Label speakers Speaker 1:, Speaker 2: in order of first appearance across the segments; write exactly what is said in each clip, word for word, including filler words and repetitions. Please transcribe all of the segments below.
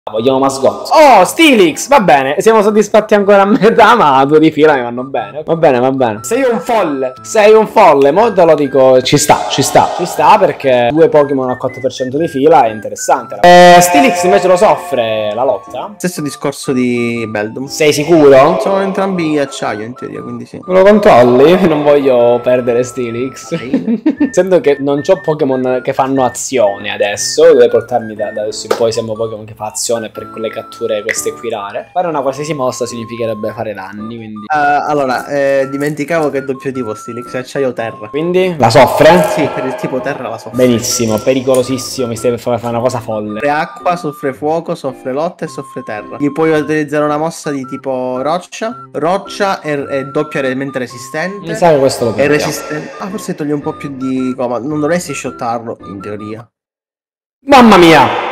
Speaker 1: Vogliamo mascotte. Oh, Steelix, va bene. Siamo soddisfatti ancora a metà, ma due di fila mi vanno bene. Va bene, va bene. Sei un folle. Sei un folle. Mo te lo dico. Ci sta, ci sta. Ci sta perché due Pokémon al quattro per cento di fila è interessante. Eh, Steelix invece lo soffre la lotta.
Speaker 2: Stesso discorso di Beldum.
Speaker 1: Sei sicuro?
Speaker 2: Sono entrambi acciaio in teoria, quindi sì.
Speaker 1: Me lo controlli? Non voglio perdere Steelix. Sento che non c'ho Pokémon che fanno azione adesso. Deve portarmi da, da adesso in poi siamo Pokémon che fa azione per quelle catture queste qui rare. Fare una qualsiasi mossa significherebbe fare danni, quindi
Speaker 2: uh, allora eh, dimenticavo che è doppio tipo Steelix, è acciaio terra.
Speaker 1: Quindi la soffre?
Speaker 2: Sì, per il tipo terra la soffre.
Speaker 1: Benissimo, pericolosissimo. Mi stai per fare una cosa folle.
Speaker 2: Soffre acqua, soffre fuoco, soffre lotta e soffre terra. Gli puoi utilizzare una mossa di tipo roccia. Roccia è, è doppio elemento resistente.
Speaker 1: Mi sa che questo lo
Speaker 2: è resistente. Ah, forse toglie un po' più di coma. Non dovresti shottarlo in teoria.
Speaker 1: Mamma mia!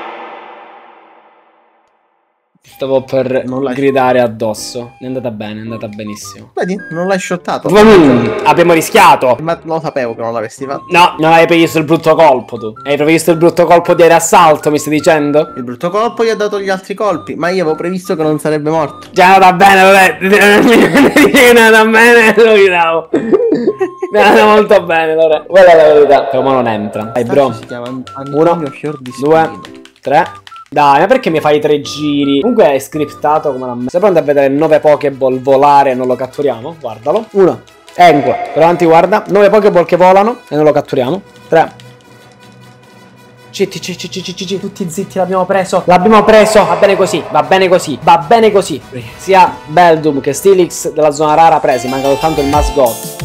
Speaker 1: Stavo per non gridare addosso. È andata bene, è andata benissimo.
Speaker 2: Vedi, non l'hai shottato.
Speaker 1: Mm, abbiamo rischiato.
Speaker 2: Ma lo sapevo che non l'avresti fatto.
Speaker 1: No, non hai previsto il brutto colpo tu. Hai previsto il brutto colpo di assalto, mi stai dicendo?
Speaker 2: Il brutto colpo gli ha dato gli altri colpi, ma io avevo previsto che non sarebbe morto.
Speaker 1: Già è andata bene, vabbè. È andata bene, lo gridavo. È andata molto bene, allora. Quella è la verità. Però non entra. Dai, bro.
Speaker 2: Si chiama Antonio Fior di
Speaker 1: due, tre. Dai, ma perché mi fai tre giri? Comunque è scriptato come la me. Sei pronto a vedere nove Pokéball volare e non lo catturiamo? Guardalo. Uno. Ecco. Per avanti guarda. nove Pokéball che volano e non lo catturiamo. tre. Zitti, zitti, zitti, zitti, tutti zitti, l'abbiamo preso. L'abbiamo preso. Va bene così. Va bene così. Va bene così. Sia Beldum che Steelix della zona rara presi. Manca soltanto il Mascot.